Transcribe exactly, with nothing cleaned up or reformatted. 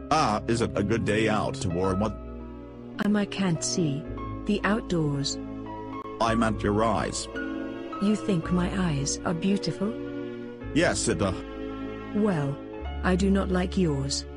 Ah, is it a good day out or what? Um, I can't see. The outdoors. I meant your eyes. You think my eyes are beautiful? Yes, it uh. Well, I do not like yours.